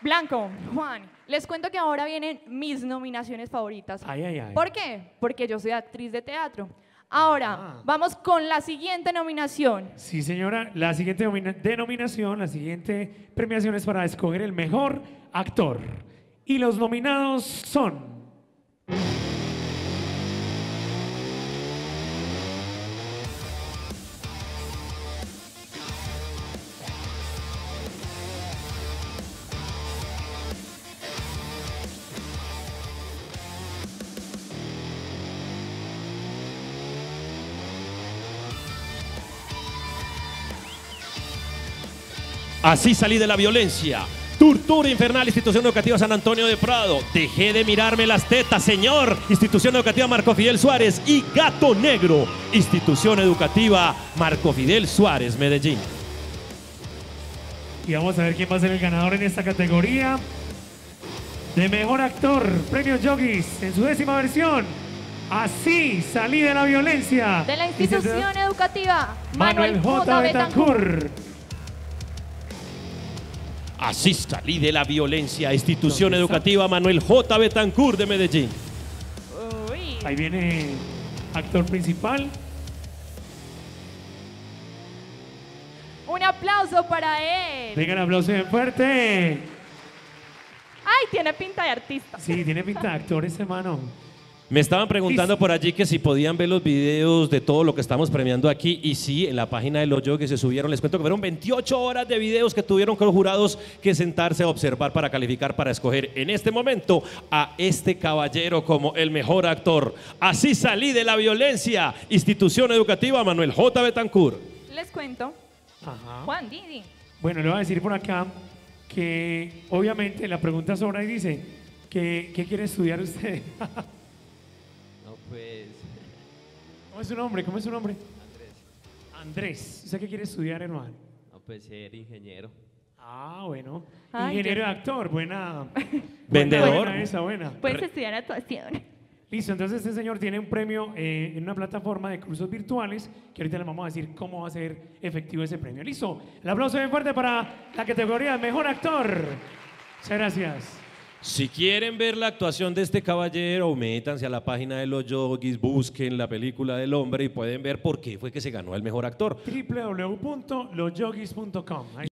Blanco, Juan, les cuento que ahora vienen mis nominaciones favoritas. Ay, ay, ay. ¿Por qué? Porque yo soy actriz de teatro. Ahora, vamos con la siguiente nominación. Sí, señora. La siguiente denominación, la siguiente premiación es para escoger el mejor actor. Y los nominados son... Así salí de la violencia. Tortura infernal, Institución Educativa San Antonio de Prado. Dejé de mirarme las tetas, señor. Institución Educativa Marco Fidel Suárez. Y Gato Negro, Institución Educativa Marco Fidel Suárez, Medellín. Y vamos a ver quién va a ser el ganador en esta categoría. De mejor actor, Premio Yogis, en su 10ª versión. Así salí de la violencia. De la Institución Educativa Manuel J. Betancourt. Así salí de la violencia, Institución Educativa Manuel J. Betancourt de Medellín. Uy. Ahí viene actor principal. Un aplauso para él. Venga, el aplauso bien fuerte. Ay, tiene pinta de artista. Sí, tiene pinta de actor ese mano. Me estaban preguntando por allí que si podían ver los videos de todo lo que estamos premiando aquí, y sí, en la página de Los Yogis se subieron. Les cuento que fueron 28 horas de videos que tuvieron con los jurados que sentarse a observar para calificar, para escoger en este momento a este caballero como el mejor actor. Así salí de la violencia, Institución Educativa Manuel J. Betancourt. Les cuento. Ajá. Juan, Didi. Bueno, le voy a decir por acá que obviamente la pregunta sobra y dice que ¿qué quiere estudiar usted? No, pues... ¿Cómo es su nombre? ¿Cómo es su nombre? Andrés. Andrés. ¿Usted qué quiere estudiar, hermano? No, pues ser ingeniero. Ah, bueno. Ay, Ingeniero ya. de actor, buena. Vendedor. Buena esa, buena. Puedes estudiar actuación. Listo, entonces este señor tiene un premio en una plataforma de cursos virtuales que ahorita le vamos a decir cómo va a ser efectivo ese premio. Listo, el aplauso bien fuerte para la categoría de mejor actor. Muchas gracias. Si quieren ver la actuación de este caballero, métanse a la página de Los Yogis, busquen la película del hombre y pueden ver por qué fue que se ganó el mejor actor. www.losyogis.com